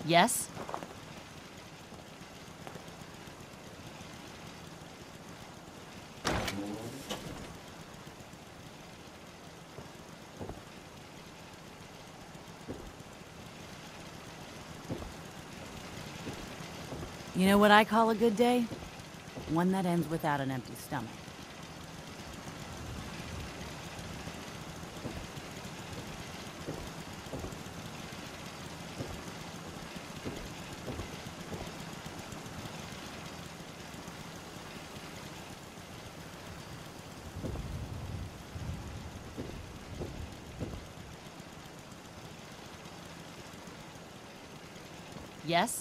Yes? You know what I call a good day? One that ends without an empty stomach. Yes?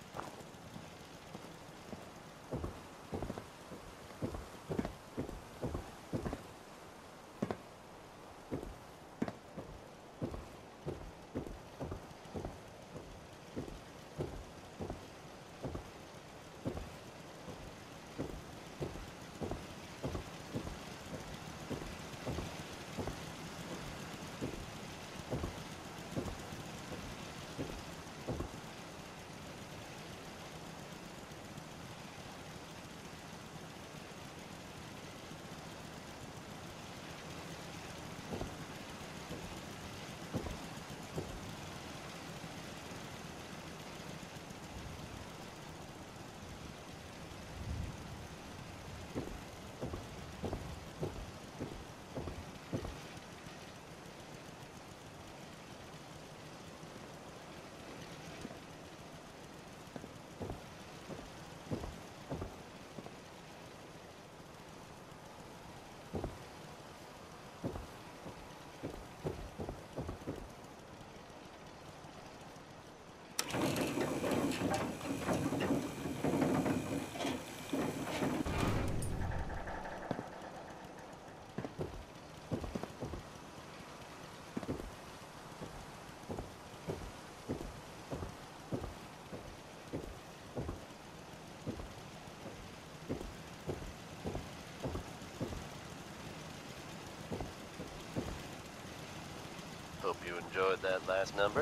Hope you enjoyed that last number.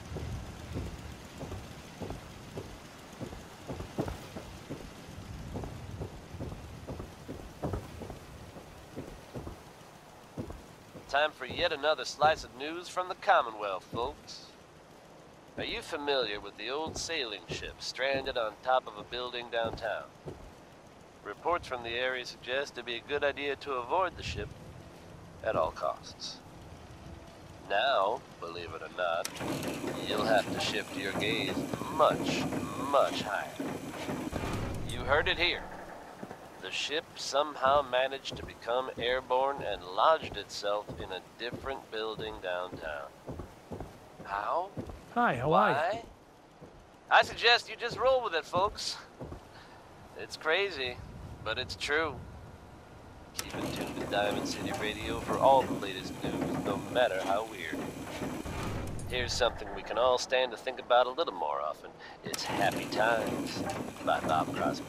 Time for yet another slice of news from the Commonwealth, folks. Are you familiar with the old sailing ship stranded on top of a building downtown? Reports from the area suggest it'd be a good idea to avoid the ship at all costs. Now, believe it or not, you'll have to shift your gaze much, much higher. You heard it here. The ship somehow managed to become airborne and lodged itself in a different building downtown. How? Hi, how are you? Why? I suggest you just roll with it, folks. It's crazy, but it's true. Keep it tuned to Diamond City Radio for all the latest news, no matter how weird. Here's something we can all stand to think about a little more often. It's Happy Times by Bob Crosby.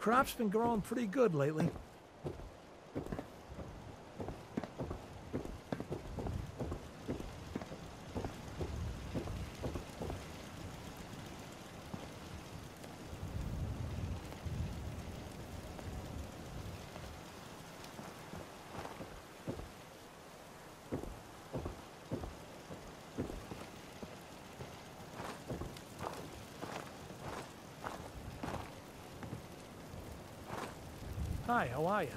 crop's been growing pretty good lately. Hi, how are you?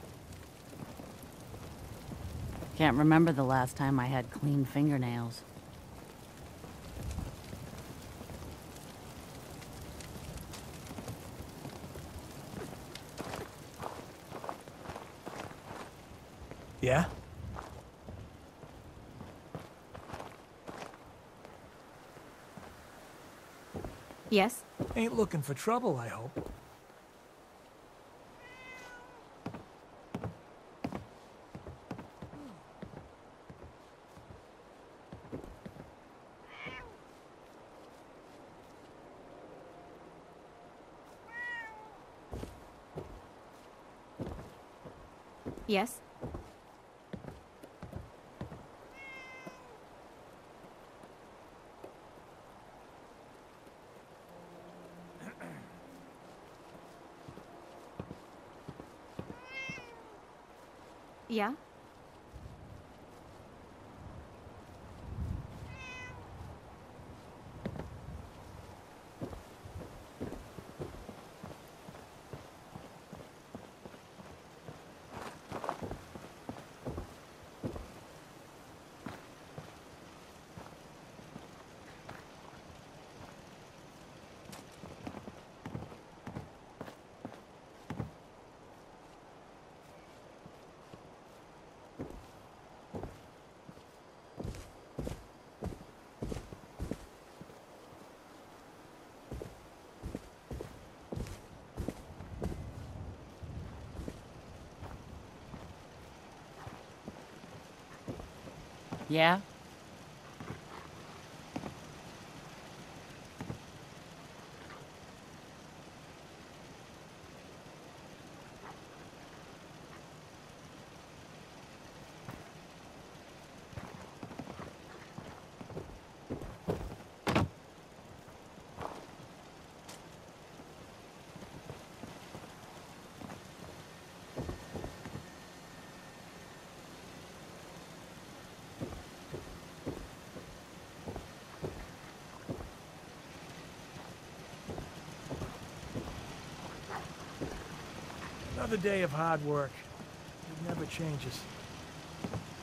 Can't remember the last time I had clean fingernails. Yeah? Yes? Ain't looking for trouble, I hope. Yes? Yeah? Yeah? Another day of hard work. It never changes.